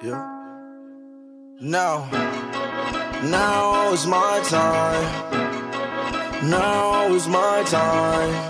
Yeah. Now is my time. Now is my time.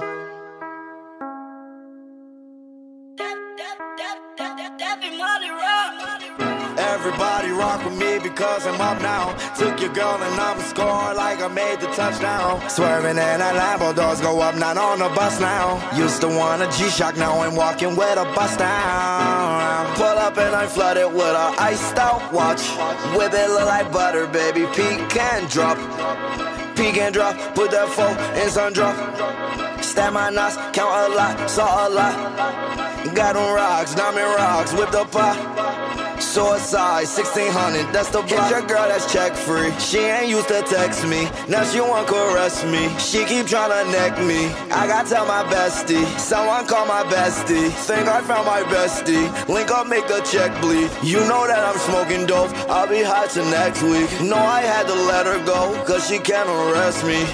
Everybody rock with me because I'm up now. Took your girl and I'm scoring like I made the touchdown. Swerving and that Lambo doors go up, not on the bus now. Used to want a G-Shock, now I'm walking with a bust down. Pull up and I'm flooded with a iced out watch. Whip it look like butter, baby, peek and drop. Peek and drop, put that phone in sun drop. Stab my knots, count a lot, saw a lot. Got them rocks, diamond rocks, whipped up pop. Suicide, 1600, that's the block. Get your girl that's check free. She ain't used to text me, now she want caress me. She keep tryna neck me, I gotta tell my bestie. Someone call my bestie, think I found my bestie. Link up, make the check bleed. You know that I'm smoking dope, I'll be high till next week. No, I had to let her go, cause she can't arrest me.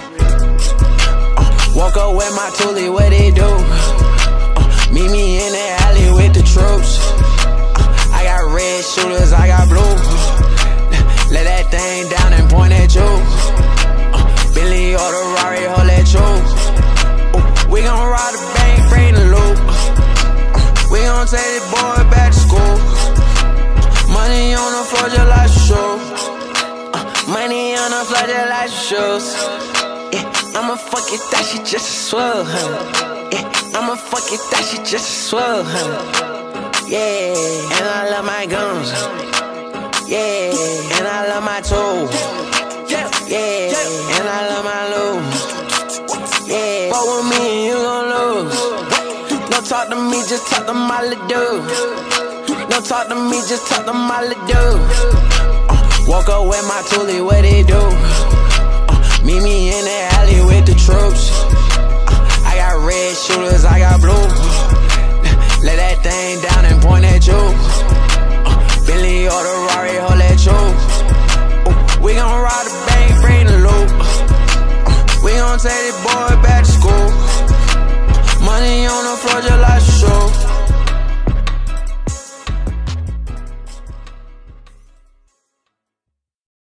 Woke up with my toolie, what they do? Meet me in the alley with the troops. I got red shooters, I got blue. Let that thing down and point at you. Billy or the Rari, hold that you. We gon' rob the bank, bring the loot. We gon' take this boy back to school. Money on the floor just like shoes. Money on the floor just like shoes. I'ma fuck it, that shit just swell, I'ma fuck it, that shit just swell, Yeah, and I love my guns. Yeah, and I love my tools. Yeah, and I love my loot. Yeah, fuck with me and you gon' lose. Don't talk to me, just talk to my little dude. Don't talk to me, just talk to my little dude. Woke up with my toolie, what they do? Meet me in the alley with the troops. I got red shooters, I got blue. Let that thing down and point at you.